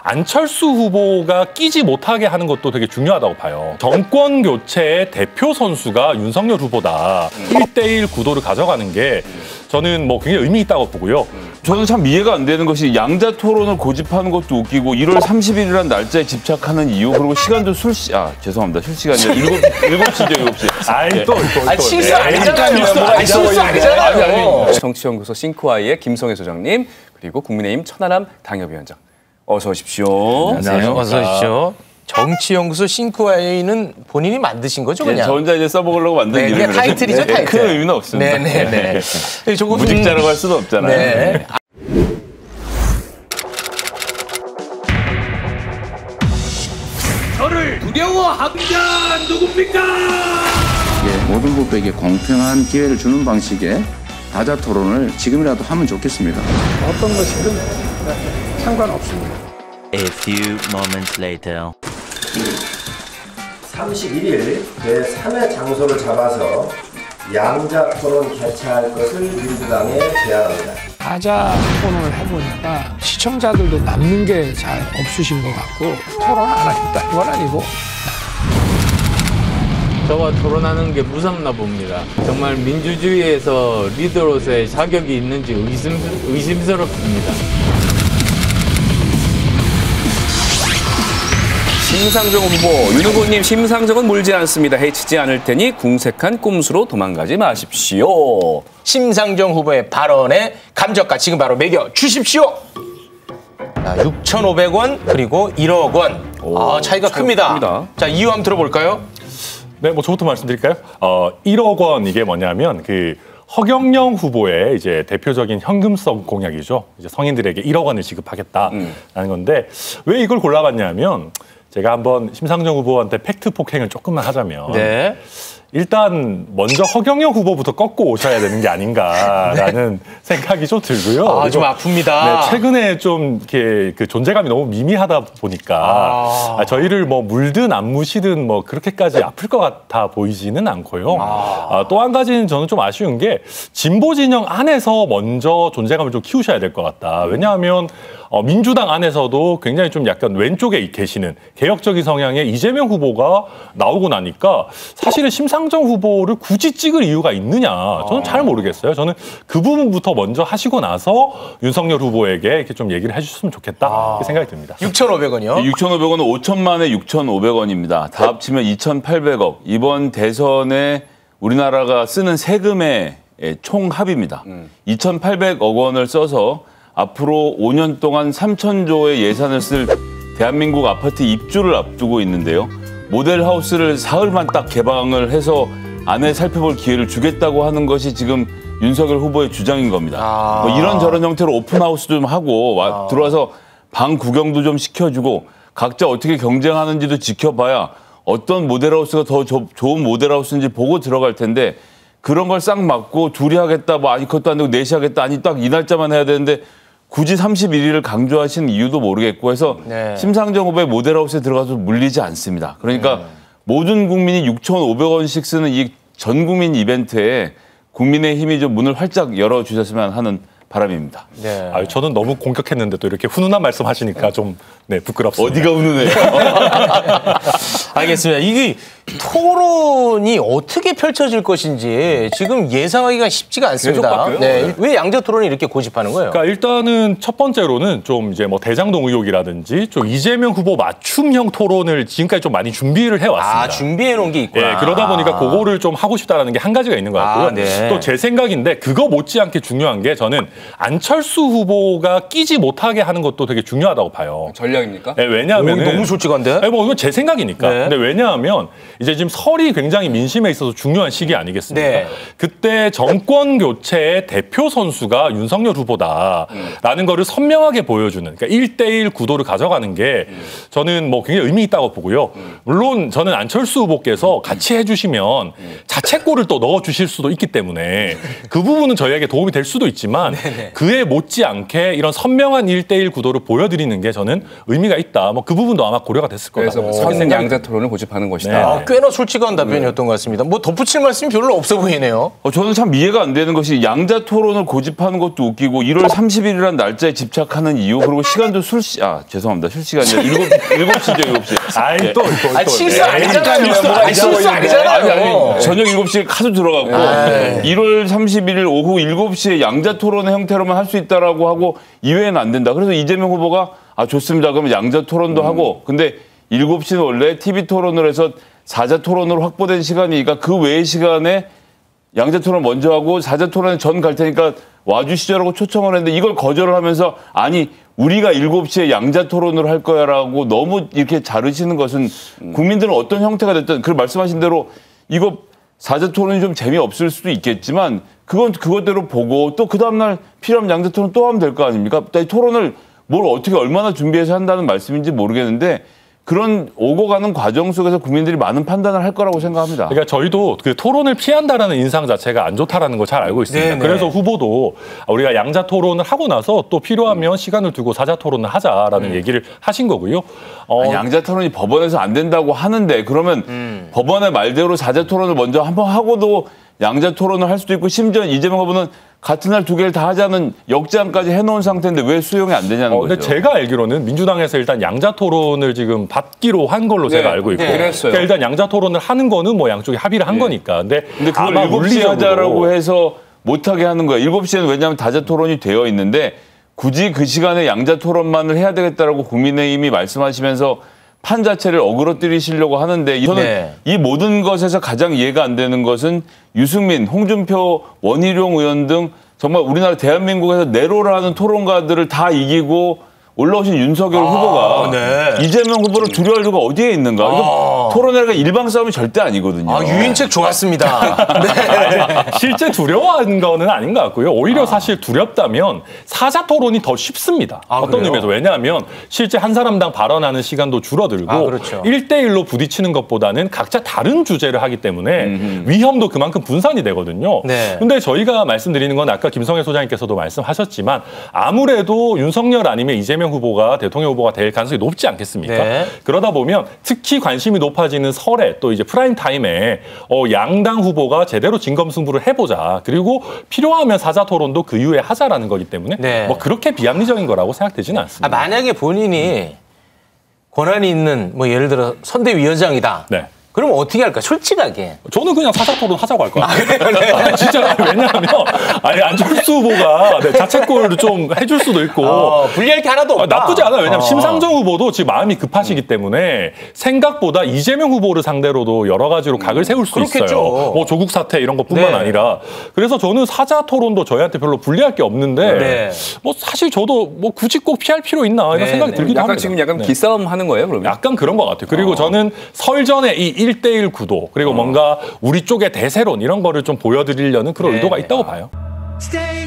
안철수 후보가 끼지 못하게 하는 것도 되게 중요하다고 봐요. 정권 교체의 대표 선수가 윤석열 후보다 1대1 구도를 가져가는 게 저는 뭐 굉장히 의미 있다고 보고요. 저는 참 이해가 안 되는 것이 양자 토론을 고집하는 것도 웃기고 1월 30일이라는 날짜에 집착하는 이유, 그리고 시간도 죄송합니다. 실시간이 7시죠, 7시. 아이, 또. 실수 아니잖아요. 실수 아니잖아요. 정치연구소 싱크와이의 김성애 소장님, 그리고 국민의힘 천하람 당협위원장. 어서 오십시오. 안녕하세요. 어서 오십시오. 정치연구소 싱크와이는 본인이 만드신 거죠, 그냥? 네, 저 혼자 이제 써먹으려고 만든 이름이라서. 그냥 타이틀이죠, 타이틀. 큰 의미는 없습니다. 네네네. 조금 무직자라고 할 수도 없잖아요. 네. 저를 두려워하는 자 누굽니까? 모든 후보에게 공평한 기회를 주는 방식의 다자 토론을 지금이라도 하면 좋겠습니다. 어떤 것이든 상관없습니다. A few moments later. 31일 제3회 장소를 잡아서 양자 토론 개최할 것을 민주당에 제안합니다. 다자 토론을 해보니까 시청자들도 남는 게 잘 없으신 것 같고 토론 안 하겠다 이건 아니고. 저와 토론하는 게 무섭나 봅니다. 정말 민주주의에서 리더로서의 자격이 있는지 의심스럽습니다. 심상정 후보, 윤 후보님 심상정은 물지 않습니다. 해치지 않을 테니 궁색한 꼼수로 도망가지 마십시오. 심상정 후보의 발언에 감정가 지금 바로 매겨 주십시오. 6,500원 그리고 1억 원. 차이가 큽니다. 자, 이유 한번 들어볼까요? 네, 뭐 저부터 말씀드릴까요? 1억 원 이게 뭐냐면 허경영 후보의 이제 대표적인 현금성 공약이죠. 이제 성인들에게 1억 원을 지급하겠다라는 건데 왜 이걸 골라봤냐면 제가 한번 심상정 후보한테 팩트 폭행을 조금만 하자면 일단 먼저 허경영 후보부터 꺾고 오셔야 되는 게 아닌가라는 생각이 좀 들고요. 좀 아픕니다. 네, 최근에 좀 이렇게 그 존재감이 너무 미미하다 보니까 저희를 뭐 물든 안 무시든 뭐 그렇게까지 아플 것 같아 보이지는 않고요. 또 한 가지는 저는 좀 아쉬운 게 진보 진영 안에서 먼저 존재감을 좀 키우셔야 될 것 같다. 왜냐하면 민주당 안에서도 굉장히 좀 약간 왼쪽에 계시는 개혁적인 성향의 이재명 후보가 나오고 나니까 사실은 심상정 후보를 굳이 찍을 이유가 있느냐 저는 잘 모르겠어요. 저는 그 부분부터 먼저 하시고 나서 윤석열 후보에게 이렇게 좀 얘기를 해주셨으면 좋겠다 이렇게 생각이 듭니다. 6,500원이요? 6,500원은 5천만에 6,500원입니다. 다 합치면 2,800억. 이번 대선에 우리나라가 쓰는 세금의 총합입니다. 2,800억 원을 써서 앞으로 5년 동안 3,000조의 예산을 쓸 대한민국 아파트 입주를 앞두고 있는데요. 모델하우스를 사흘만 딱 개방을 해서 안에 살펴볼 기회를 주겠다고 하는 것이 지금 윤석열 후보의 주장인 겁니다. 뭐 이런저런 형태로 오픈하우스 좀 하고 들어와서 방 구경도 좀 시켜주고 각자 어떻게 경쟁하는지도 지켜봐야 어떤 모델하우스가 더 좋은 모델하우스인지 보고 들어갈 텐데 그런 걸 싹 막고 둘이 하겠다, 뭐 아니 그것도 안 되고 넷이 하겠다, 아니 딱 이 날짜만 해야 되는데 굳이 31일을 강조하신 이유도 모르겠고 해서 심상정 후보의 모델하우스에 들어가서 물리지 않습니다. 그러니까 모든 국민이 6,500원씩 쓰는 이 전 국민 이벤트에 국민의힘이 좀 문을 활짝 열어주셨으면 하는 바람입니다. 저는 너무 공격했는데 또 이렇게 훈훈한 말씀하시니까 좀 부끄럽습니다. 어디가 훈훈해요? 알겠습니다. 이게 토론이 어떻게 펼쳐질 것인지 지금 예상하기가 쉽지가 않습니다. 왜 양자 토론을 이렇게 고집하는 거예요? 그러니까 일단은 첫 번째로는 좀 이제 뭐 대장동 의혹이라든지 좀 이재명 후보 맞춤형 토론을 지금까지 좀 많이 준비를 해왔습니다. 준비해 놓은 게 있구나. 그러다 보니까 그거를 좀 하고 싶다라는 게 한 가지가 있는 것 같고요. 또 제 생각인데 그거 못지않게 중요한 게 저는 안철수 후보가 끼지 못하게 하는 것도 되게 중요하다고 봐요. 전략입니까? 왜냐하면 너무 솔직한데? 뭐 이건 제 생각이니까. 근데 왜냐하면 이제 지금 설이 굉장히 민심에 있어서 중요한 시기 아니겠습니까? 그때 정권 교체의 대표 선수가 윤석열 후보다라는 거를 선명하게 보여주는 그러니까 1대1 구도를 가져가는 게 저는 뭐 굉장히 의미 있다고 보고요. 물론 저는 안철수 후보께서 같이 해주시면 자책골을 또 넣어주실 수도 있기 때문에 그 부분은 저희에게 도움이 될 수도 있지만 그에 못지않게 이런 선명한 1대1 구도를 보여드리는 게 저는 의미가 있다. 뭐 그 부분도 아마 고려가 됐을 거다. 그래서 서 있는 양자 토론을 고집하는 것이다. 꽤나 솔직한 답변이었던 것 같습니다. 뭐 덧붙일 말씀이 별로 없어 보이네요. 저는 참 이해가 안 되는 것이 양자 토론을 고집하는 것도 웃기고 1월 30일이라는 날짜에 집착하는 이유 그리고 시간도 죄송합니다. 실시간이 7시죠, 7시. 아니 또 실수 아니잖아요. 실수 아니잖아요. 저녁 7시에 카드 들어가고 1월 31일 오후 7시에 양자 토론의 형태로만 할 수 있다라고 하고 이외에는 안 된다. 그래서 이재명 후보가 좋습니다. 그러면 양자 토론도 하고 근데 7시는 원래 TV 토론을 해서 4자 토론으로 확보된 시간이니까 그 외의 시간에 양자 토론 먼저 하고 4자 토론에 전 갈 테니까 와주시죠라고 초청을 했는데 이걸 거절을 하면서 아니 우리가 7시에 양자 토론을 할 거야라고 너무 이렇게 자르시는 것은 국민들은 어떤 형태가 됐든 그 말씀하신 대로 이거 4자 토론이 좀 재미없을 수도 있겠지만 그건 그것대로 보고 또 그 다음날 필요하면 양자 토론 또 하면 될 거 아닙니까? 이 토론을 뭘 어떻게 얼마나 준비해서 한다는 말씀인지 모르겠는데 그런 오고 가는 과정 속에서 국민들이 많은 판단을 할 거라고 생각합니다. 그러니까 저희도 그 토론을 피한다라는 인상 자체가 안 좋다라는 걸 잘 알고 있습니다. 네네. 그래서 후보도 우리가 양자 토론을 하고 나서 또 필요하면 시간을 두고 4자 토론을 하자라는 얘기를 하신 거고요. 양자 토론이 법원에서 안 된다고 하는데 그러면 법원의 말대로 4자 토론을 먼저 한번 하고도 양자 토론을 할 수도 있고 심지어 이재명 후보는 같은 날 2개를 다 하자는 역장까지 해놓은 상태인데 왜 수용이 안 되냐는 거죠. 근데 제가 알기로는 민주당에서 일단 양자 토론을 지금 받기로 한 걸로 제가 알고 있고. 그랬어요. 그러니까 일단 양자 토론을 하는 거는 뭐 양쪽이 합의를 한 거니까. 근데 그걸 7시에 하자라고 해서 못하게 하는 거예요. 7시에는 왜냐하면 다자 토론이 되어 있는데 굳이 그 시간에 양자 토론만을 해야 되겠다라고 국민의힘이 말씀하시면서 판 자체를 어그러뜨리시려고 하는데 저는 이 모든 것에서 가장 이해가 안 되는 것은 유승민, 홍준표, 원희룡 의원 등 정말 우리나라 대한민국에서 내로를 하는 토론가들을 다 이기고 올라오신 윤석열 후보가 이재명 후보를 두려워할 이유가 어디에 있는가. 이거 토론회가 일방 싸움이 절대 아니거든요. 유인책 좋았습니다. 아니, 실제 두려워하는 거는 아닌 것 같고요. 오히려 사실 두렵다면 4자 토론이 더 쉽습니다. 어떤 그래요? 의미에서. 왜냐하면 실제 한 사람당 발언하는 시간도 줄어들고 그렇죠. 1대1로 부딪히는 것보다는 각자 다른 주제를 하기 때문에 위험도 그만큼 분산이 되거든요. 근데 저희가 말씀드리는 건 아까 김성애 소장님께서도 말씀하셨지만 아무래도 윤석열 아니면 이재명 후보가 대통령 후보가 될 가능성이 높지 않겠습니까? 그러다 보면 특히 관심이 높아지는 설에 또 이제 프라임 타임에 양당 후보가 제대로 진검승부를 해보자. 그리고 필요하면 4자 토론도 그 이후에 하자라는 거기 때문에 뭐 그렇게 비합리적인 거라고 생각되지는 않습니다. 만약에 본인이 권한이 있는 뭐 예를 들어 선대위원장이다. 그럼 어떻게 할까? 솔직하게. 저는 그냥 4자 토론 하자고 할 거예요. 진짜 왜냐하면 안철수 후보가 자책골을 좀 해줄 수도 있고 불리할 게 하나도 없다. 나쁘지 않아요. 왜냐하면 심상정 후보도 지금 마음이 급하시기 때문에 생각보다 이재명 후보를 상대로도 여러 가지로 각을 세울 수 있어요. 뭐 조국 사태 이런 것뿐만 아니라. 그래서 저는 4자 토론도 저희한테 별로 불리할 게 없는데 뭐 사실 저도 뭐 굳이 꼭 피할 필요 있나 이런 생각이 들기도 합니다. 지금 약간 기싸움 하는 거예요, 그러면? 약간 그런 것 같아요. 그리고 저는 설전에 이 1대1 구도 그리고 뭔가 우리 쪽의 대세론 이런 거를 좀 보여드리려는 그런 의도가 있다고 봐요. Stay